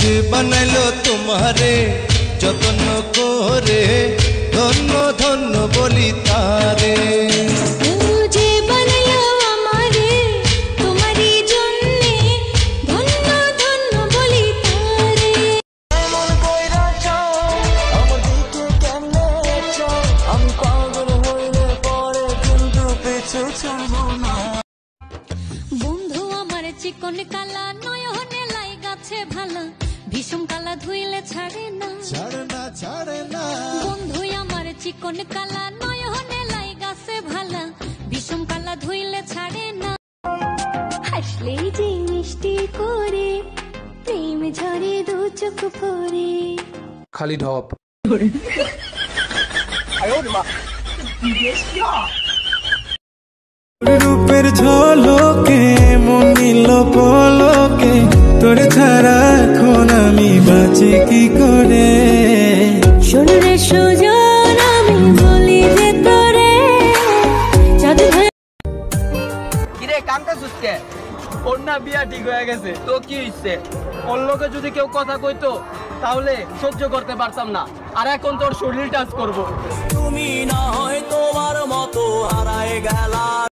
যে বানাইলো তোমারে যত্ন করে ধন্য ধন্য বলি তারে। বন্ধু আমার চিকন কালা নয়নে লাই গাছে ভালা ভীষণ কালা ধুইলে ছাড়ে না ছাড়ে না বন্ধু আমার চিকন কালা নয়নে লাই গাছে ভালা ভীষণ কালা ধুইলে ছাড়ে না। হাসলেই যে মিষ্টি করে প্রেম ঝরে দু চোখ ভরে খালি ঢপ। রূপের ঝলকে মনিল পলকে তোর ছাড়া এখন আমি বাঁচি কি করে। শোনরে সুজন আমি বলি যে তোরে জাদু কিরে কামটা সুস্কে ওর না বিয়া ঠিক হয়ে গেছে তো কি হইছে? ওর লোকে যদি কেউ কথা কইতো তাহলে সহ্য করতে পারতাম না, আর এখন তোর শরীর টাচ করবো। তুমি না হয় তোমার মতো হারায় গেলা